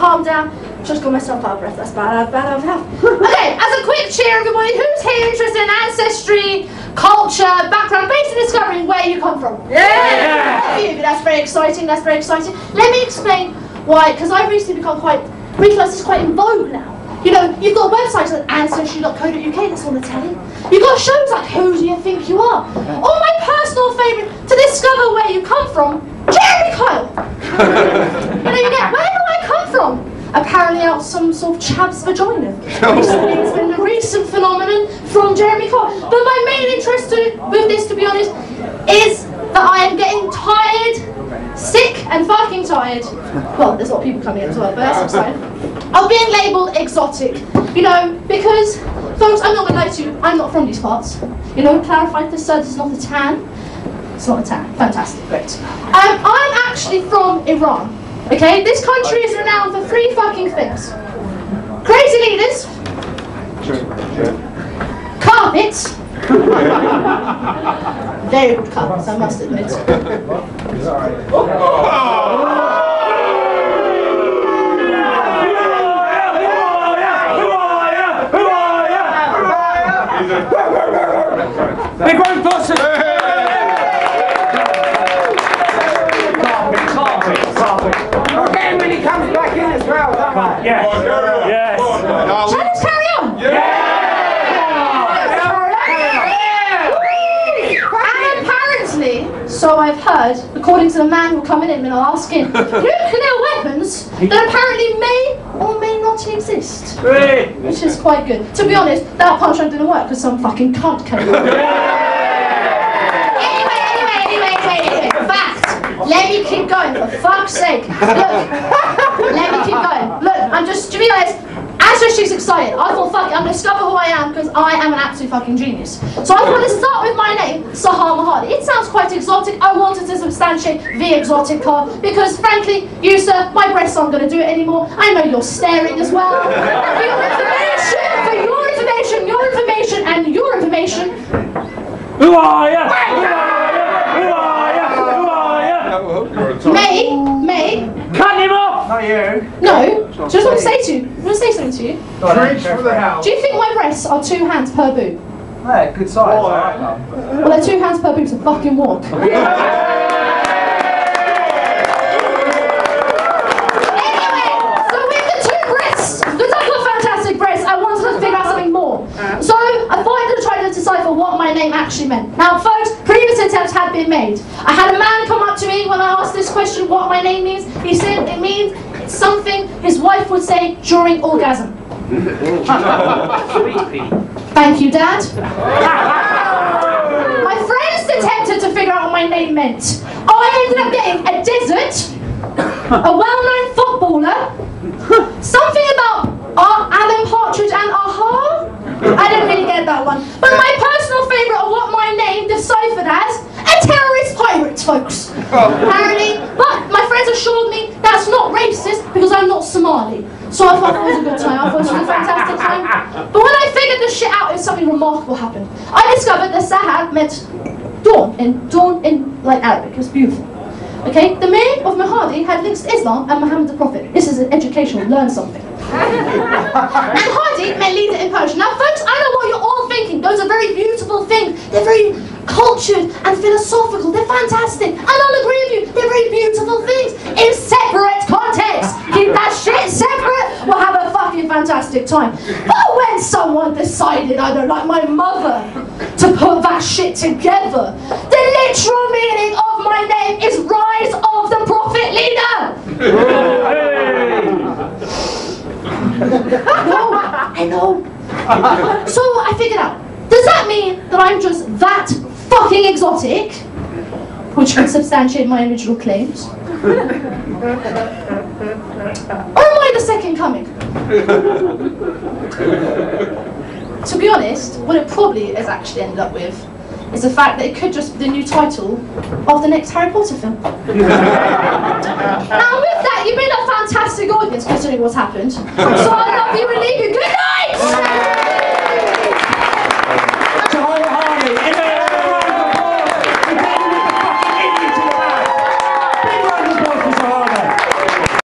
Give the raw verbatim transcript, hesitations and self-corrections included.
calm down. Just got myself out of breath. That's bad. Bad out of health. Okay, as a quick cheer, everybody, who's here interested in ancestry, culture, background, basically discovering where you come from? Yeah. yeah. That's very exciting. That's very exciting. Let me explain why, because I've recently become quite realised it's quite in vogue now. You know, you've got websites like ancestry dot co dot U K, that's on the telly. You've got shows like Who Do You Think You Are? Or my personal favourite, to discover where you come from, Jeremy Kyle. You know, you get, where do I come from? Apparently out some sort of chav's vagina. Recently, it's been a recent phenomenon from Jeremy Kyle. But my main interest to, with this, to be honest, is that I am getting tired, sick and fucking tired. Well, there's a lot of people coming in as well, but that's exciting. Of being labelled exotic. You know, because, folks, I'm not going to lie to you, I'm not from these parts. You know, clarify this, sir, this is not a tan. It's not a tan. Fantastic, great. Um, I'm actually from Iran. Okay, this country is renowned for three fucking things. Crazy leaders. Carpets. Very good carpets, I must admit. Big round of applause. Again when he comes back in as well, don't I? Yes. Yes. Shall we just carry on? Yeah. And apparently, so I've heard, according to the man who coming in and asking, nuclear weapons that apparently may or may not exist. Which is quite good. To be honest, that punchline didn't work because some fucking cunt came in. Anyway, anyway, anyway, anyway, anyway. Fact. Let me keep going, for fuck's sake. Look, let me keep going. Look, I'm just, to be honest, Ancestry's excited. I thought, fuck it, I'm going to discover who I am because I am an absolute fucking genius. So I want to start with my name, Sahar Mahadi. It sounds quite exotic. I wanted to substantiate the exotic part because, frankly, you, sir, my breasts aren't going to do it anymore. I know you're staring as well. For your information, for your information, your information, and your information. Who are you? Who are you? Who are you? Who are you? May, May. Cut him off! Not you. No, just want to say to you, I want to say something to you. Preach for the house. Do you think my breasts are two hands per boob? Yeah, good size. Oh, Well, they're two hands per boob to fucking walk. Anyway, so with the two breasts, because I've got fantastic breasts, I wanted to figure out something more. So I thought I could try to decipher what my name actually meant. Now, folks, previous attempts had been made. I had a man come up to me when I asked this question, what my name means. He said it means something his wife would say during orgasm. Thank you, Dad. My friends attempted to figure out what my name meant. I ended up getting a desert, a well-known footballer, something about uh, Alan Partridge and Aha. I didn't really get that one. But my personal favourite of what my name deciphered as a terrorist pirate, folks. Apparently, but my friends assured me that's not racist because I'm not Somali. So I thought that was a good time. I thought it was a fantastic time. But when I figured this shit out, something remarkable happened. I discovered that Sahar meant dawn, in dawn in like Arabic. It was beautiful. Okay, the name of Mahadi had links to Islam and Muhammad the Prophet. This is an educational, learn something. And Hadi meant leader in Persian. Now, folks, I know what you're all thinking. Those are very beautiful things. They're very cultured and philosophical. They're fantastic. And I'll agree with you. They're very beautiful things in separate contexts. Keep that shit separate. We'll have a fucking fantastic time. But when someone decided, I don't like my mother, to put that shit together, the literal meaning of my name is Rise of the Prophet Leader. No, I know. So I figured out, does that mean that I'm just that fucking exotic? Which can substantiate my original claims? Or am I the second coming? To be honest, what it probably has actually ended up with is the fact that it could just be the new title of the next Harry Potter film. Now with that, you've been a fantastic audience considering what's happened. So I love you and leave you. Good night!